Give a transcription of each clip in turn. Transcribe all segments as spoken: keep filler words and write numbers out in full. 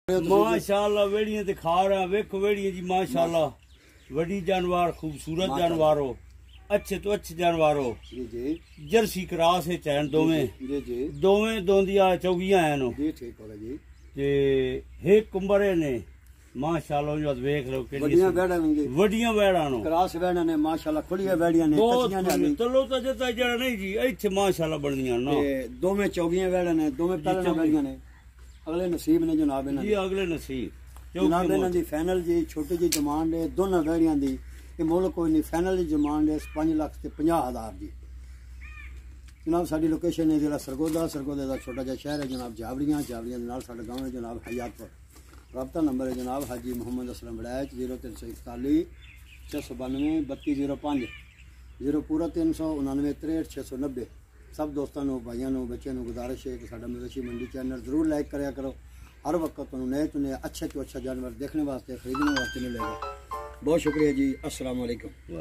माशाअल्लाह वेड़ियां दिखा रहा वेखो वेड़ियां जी माशाअल्लाह वडी जानवर खूबसूरत जानवर हो अच्छे तो अच्छे जानवर हो जी जी जर्सी क्रॉस है चैन दोवें जी जी दोवें दोंदिया चौगियां हैं नो जी ठीक हो जी ते एक कुंबरे ने माशाअल्लाह जो देख लो के वडियां वेड़ा ने वडियां वेड़ा नो क्रॉस वेड़ा ने माशाअल्लाह खुलिया वेड़ियां ने कच्चियां ने चलो तो जता जड़ा नहीं जी इथे माशाअल्लाह बनदियां ना ते दोवें चौगियां वेड़ा ने दोवें पहले वेड़ियां ने अगले नसीब ने जनाब इन्हां जी अगले नसीब जनाब इन्हां दी फाइनल जी छोटी जी डिमांड है दोनों वेड़ियां दी ये मुल्क कोई नहीं फाइनल की डिमांड है पाँच लाख से पचास हज़ार की जनाब साड़ी लोकेशन है जिला सरगोदा सरगोदे का छोटा जहा शहर है जनाब जावड़ियाँ जावड़ियाँ गाँव है जनाब हयातपुर रबता नंबर है जनाब हाजी मुहम्मद असलम बड़ैच जीरो तीन सौ इकताली छः सौ बानवे बत्ती जीरो पाँच जीरो पूरा तीन सौ उनानवे त्रेहठ छः सौ नब्बे सब दोस्तों भाइयों बच्चों गुजारिश है कि साडा मवेशी मंडी चैनल जरूर लाइक कराया करो हर वक्त तुहानू नए तो नए अच्छे तो अच्छा जानवर देखने वास्ते खरीदने वास्ते मिलेगा। बहुत शुक्रिया जी अस्सलाम वालेकुम।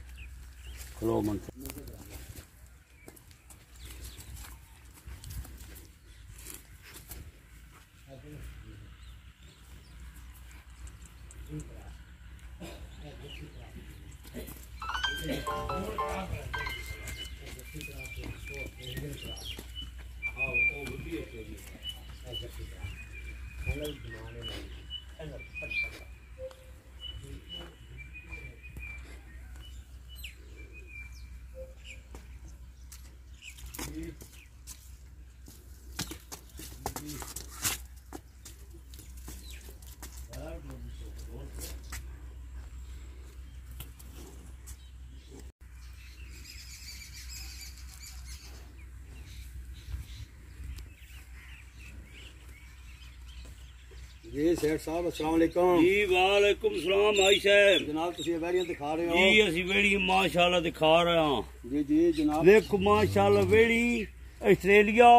जी सेठ साहब अस्सलाम वालेकुम जी वालेकुम सलाम भाई साहब जनाब तुसी वेड़ियां दिखा रहे हो जी असि वेड़ी माशाअल्लाह दिखा रहे हां जी जी जनाब देखो माशाअल्लाह वेड़ी ऑस्ट्रेलिया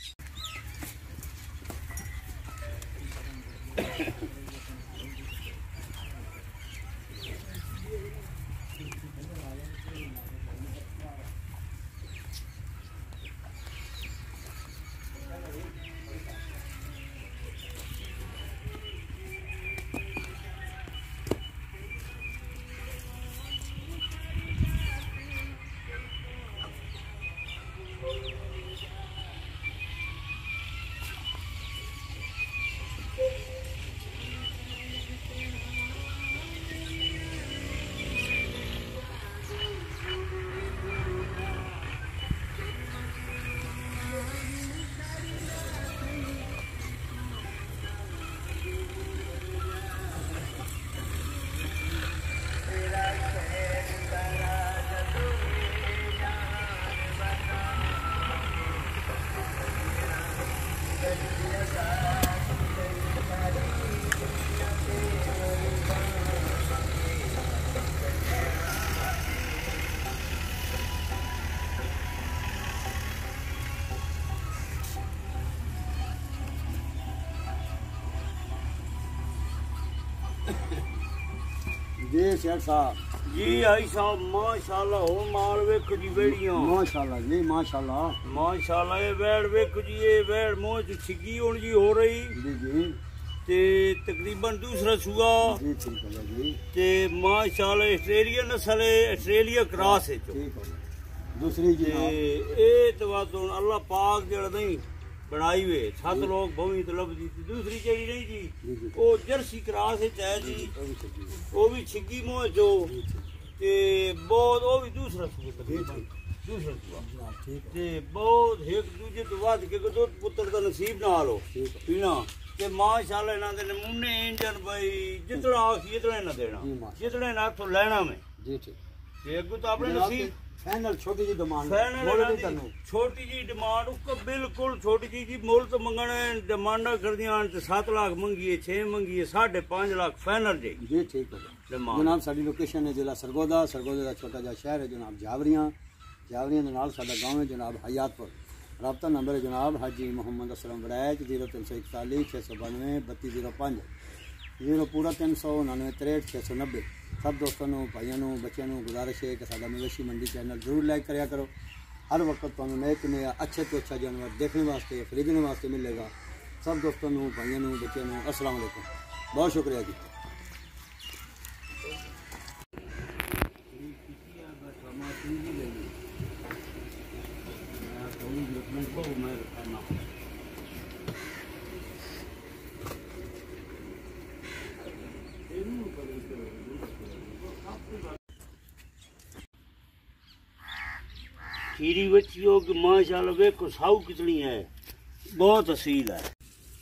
जी शेख साहब जी आई साहब माशाअल्लाह हो माल वेख जी वेड़ियां माशाअल्लाह जी माशाअल्लाह माशाअल्लाह ये वेड़ वेख जी ये वेड़ मोह च छिगी हुन जी हो रही जी जी ते तकरीबन दूसरा सुआ जी ठीक है जी ते माशाअल्लाह ऑस्ट्रेलिया नस्ल है ऑस्ट्रेलिया क्रॉस है ठीक है दूसरी जी ए तो बात अल्लाह पाक जेड़ा नहीं बनाई हुए सत लोग भवी तो लभदी दूसरी चीज नहीं जी वो जर्सी क्रॉस है जी वो भी छिगी मोह जो ते बहुत वो भी दूसरा दूसरा ते बहुत एक दूजे तो बाद के दो पुत्र का नसीब ना लो पीना ते माशाअल्लाह इन्हां दे नमूने इंजन भाई जितना आखी इतना ना देना जितने ना तो लेना में जी ठीक ते अगू तो अपने नसीब फाइनल छोटी जी डिमांड छोटी जी डिमांड उसको बिल्कुल छोटी जी जी मोल तो मंगने डिमांडा कर दिया सात लाख मंगी है छह मंगी है साढ़े पाँच लाख फाइनल जी जी ठीक है जनाब साड़ी लोकेशन है जिला सरगोदा सरगोदे का छोटा जहा शहर है जनाब जावड़ियाँ जावड़ियाँ के नाल साडा गाँव है जनाब हयातपुर रबता नंबर है जनाब हाजी मुहम्मद असलम बड़ैच जीरो तीन सौ इकताली छः सौ बानवे बत्ती जीरो पाँच जीरो पूरा तीन सौ उनानवे त्रेहठ छः सौ नब्बे सब दोस्तों भाइयों बच्चों गुजारिश है कि साडा मवेशी मंडी चैनल जरूर लाइक कराया करो हर वक्त तुहानू नए तो नया अच्छे तो अच्छा जानवर देखने वास्ते खरीदने वास्ते मिलेगा। सब दोस्तों को भाइयों को बच्चों को अस्सलाम वालेकुम। बहुत शुक्रिया जी। खीरी बच्ची हो कि माशाल्लाह देखो साऊ कितनी है, बहुत असील है।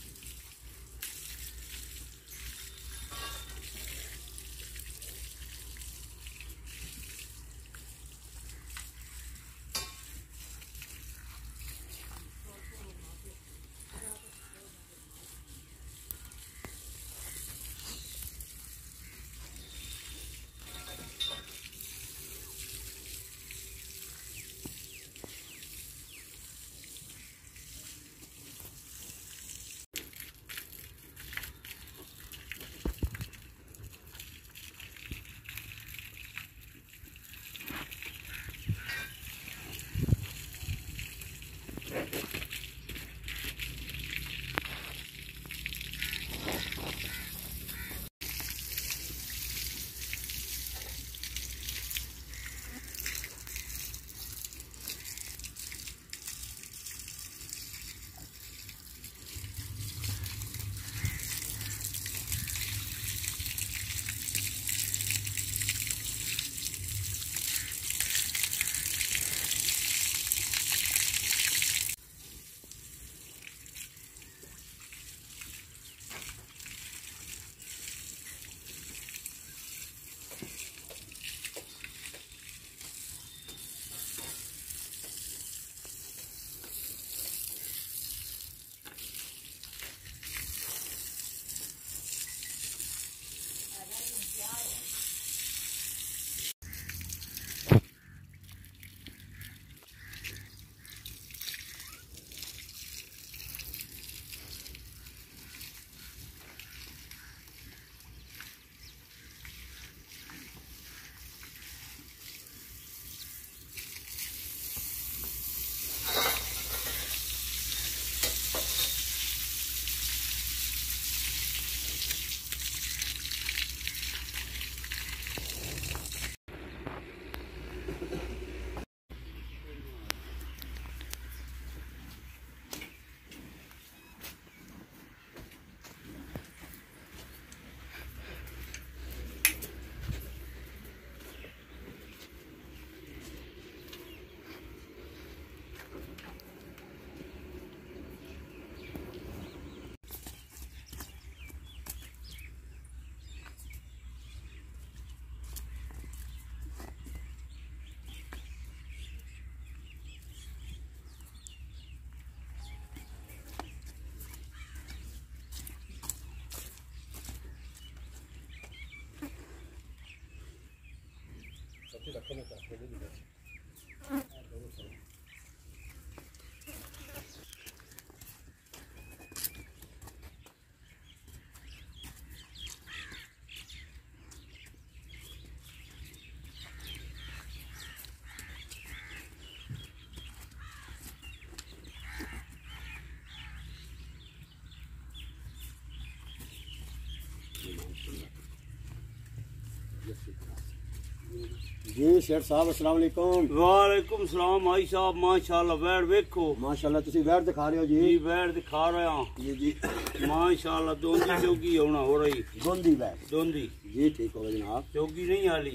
जी शेर साहब अस्सलाम वालेकुम। वालेकुम सलाम भाई साहब। माशाल्लाह बैठ देखो, माशाल्लाह तुसी बैठ दिखा रहे हो जी? जी बैठ दिखा रहे हैं जी जी माशाल्लाह। दोंदी चौकी होना हो रही, दोंदी बैठ दोंदी जी ठीक हो गया जनाब। चौकी नहीं हाली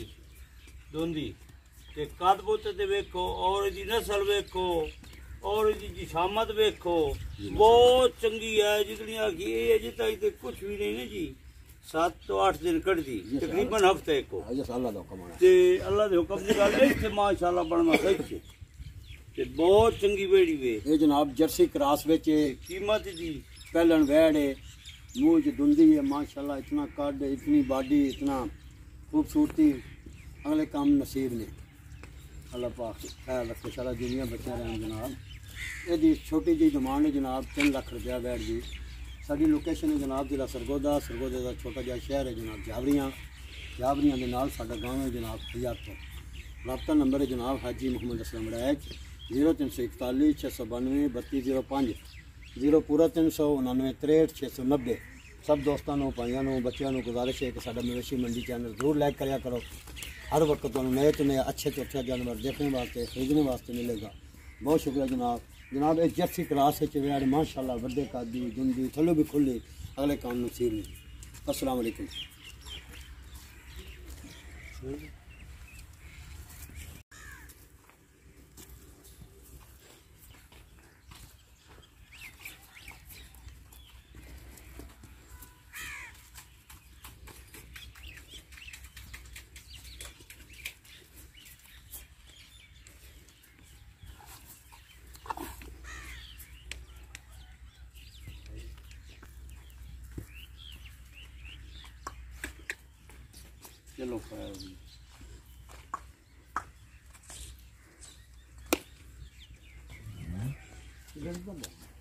दोंदी ते कद बोते ते वेखो और इदी नस्ल वेखो और इदी जिशामत वेखो, बहुत चंगी है। जितनी आखी ये अजे तक ते कुछ भी नहीं ना जी, सात तो आठ दिन कटदी तकरीबन हफ्ते को। अल्लाह दा हुक्म है ते अल्लाह दे हुक्म दी गल इत्थे माशाल्लाह बनना सही ते बहुत चंगी बेड़ी वे। ये जनाब जर्सी क्रॉस विच कीमत दी पहलन वैड़ है, मुंह च दुंदी है माशाल्लाह, इतना कद इतनी बॉडी इतना खूबसूरती, अगले काम नसीब ने। अल्लाह पाक ख्याल रखे सारा दुनिया बच्चा रहन जनाब। ये छोटी जी डिमांड है जनाब तीन लाख रुपया वैड़ जी। साड़ी लोकेशन है जनाब जिला सरगोदा, सरगोदे का छोटा जहा शहर है जनाब जावरियाँ, जावरियाँ के नाल साडा गाँव है जनाब हज़ारपुर। रब्ता नंबर है जनाब हाजी मुहम्मद असलम रैच जीरो तीन सौ इकतालीस छः सौ बानवे बत्तीस जीरो पाँच। जीरो पूरा तीन सौ उन्यानवे तिरहठ छे सौ नब्बे। सब दोस्तों को भाइयों को बच्चों को गुजारिश है कि साडा मवेशी मंडी चैनल जरूर लाइक कराया करो। हर वक्त तुम नए तो नए अच्छे तो अच्छे जानवर देखने वास्ते खरीदने वास्ते मिलेगा। बहुत शुक्रिया जनाब। जनाब एक जर्सी क्लास है वेड़ माशाल्लाह बड़े कादी दुंदी थलो भी खुली अगले काम नसीब नहीं। अस्सलाम वालेकुम। चलो खैर